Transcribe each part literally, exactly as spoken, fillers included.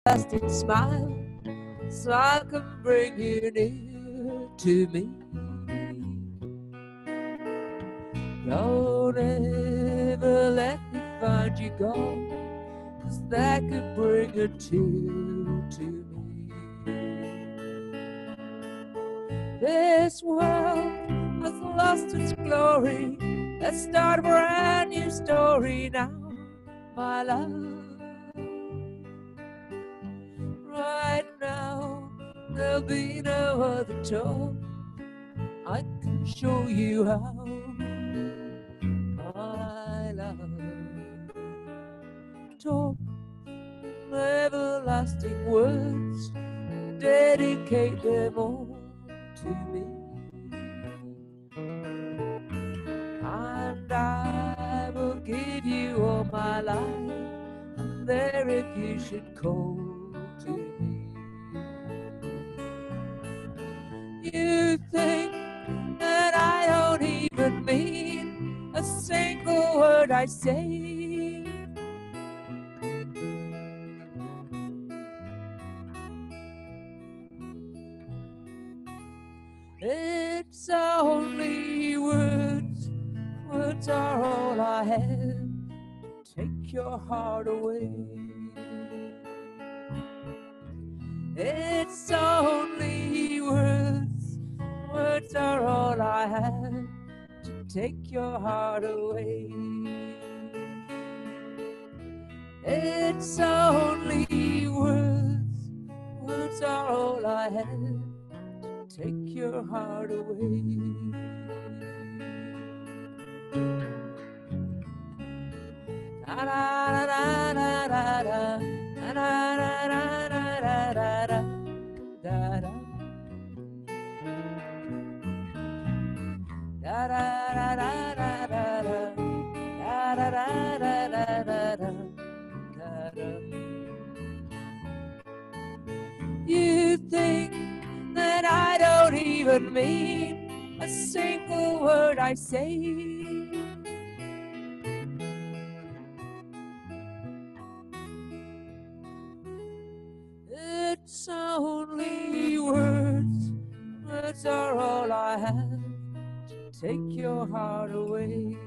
everlasting smile, so I can bring you near to me. Don't ever let me find you gone, 'cause that could bring a tear to me. This world has lost its glory. Let's start a brand new story now, my love. Right now, there'll be no other talk. I can show you how, my love. Talk everlasting words, dedicate them all to me. And I will give you all my life, and there if you should call to me. You think that I don't even mean a single word I say. It's only words, words are all I have. Take your heart away. It's only words, words are all I have to take your heart away. It's only words, words are all I have to take your heart away. Da da da da da da da da da da da da da da. Da da da da da da da da da da da da da da. You think that I don't even mean a single word I say. It's only words, words are all I have to take your heart away.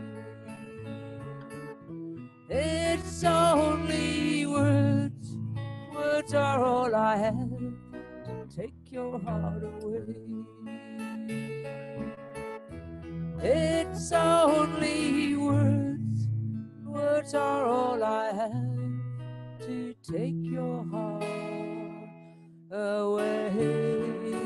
It's only words, words are all I have to take your heart away. It's only words, words are all I have to take your heart away.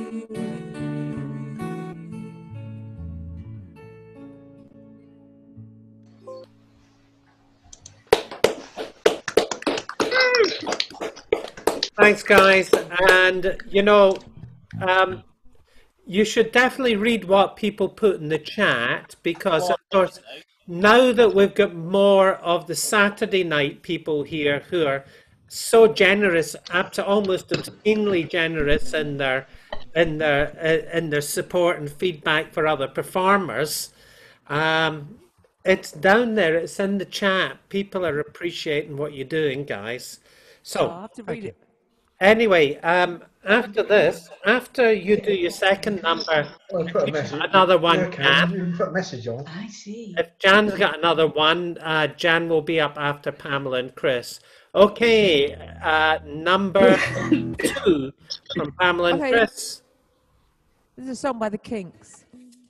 Thanks, guys. And, you know, um, you should definitely read what people put in the chat, because, of course, now that we've got more of the Saturday night people here who are so generous, up to almost obscenely generous in their in their in their support and feedback for other performers, um, it's down there. It's in the chat. People are appreciating what you're doing, guys. So I'll have to read it. Anyway, um, after this, after you do your second number, Well, put a message. another one, Okay, Jan. you put a message on. I see. If Jan's got another one, uh, Jan will be up after Pamela and Chris. Okay, uh, number two from Pamela and Okay. Chris. This is a song by the Kinks.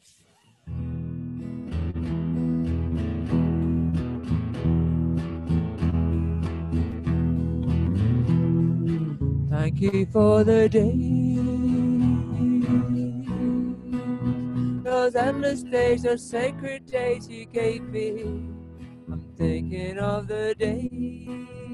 Thank you for the day, those endless days, those sacred days you gave me. I'm thinking of the day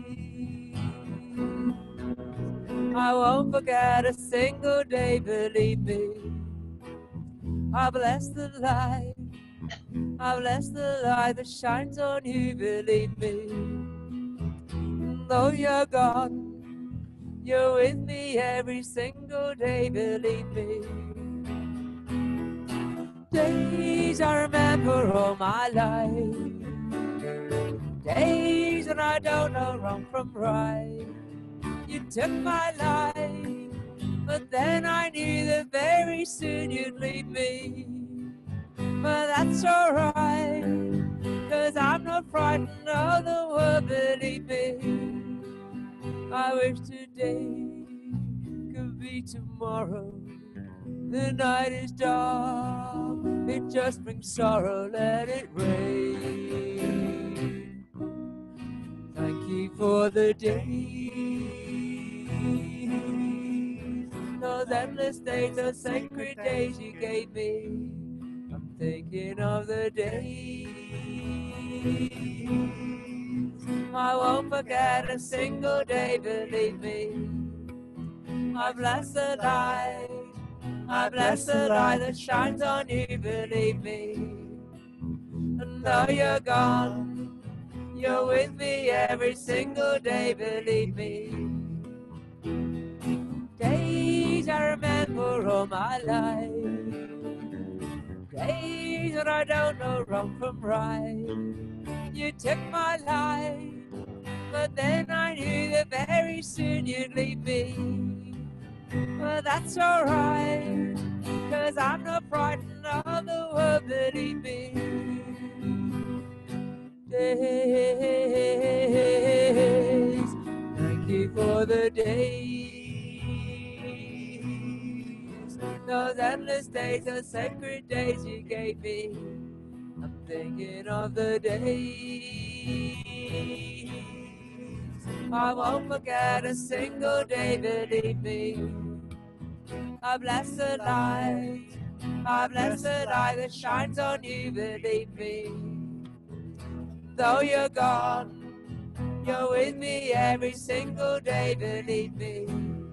I won't forget a single day, believe me. I bless the light, I bless the light that shines on you, believe me. Though you're gone, you're with me every single day, believe me. Days I remember all my life, days when I don't know wrong from right. You took my life, but then I knew that very soon you'd leave me. But that's alright, 'cause I'm not frightened of the world, believe me. I wish today could be tomorrow. The night is dark, it just brings sorrow, let it rain. Thank you for the days, those endless days, those sacred days you gave me. I'm thinking of the days I won't forget a single day, believe me. I bless the light, I bless the light that shines on you, believe me. And though you're gone, you're with me every single day, believe me. Days I remember all my life, days that I don't know wrong from right. You took my life, but then I knew that very soon you'd leave me. But that's alright, 'cause I'm not frightened of the world, believe me. Days, thank you for the days, those endless days, those sacred days you gave me. I'm thinking of the days I won't forget a single day, believe me. I bless the light, I bless the light that shines on you, believe me. Though you're gone, you're with me every single day, believe me.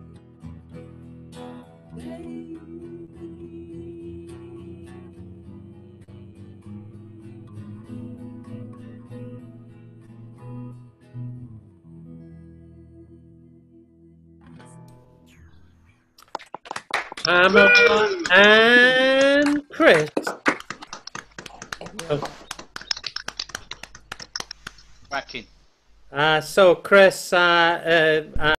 Pamela and Chris. Oh. Cracking. Uh, so, Chris, uh, uh,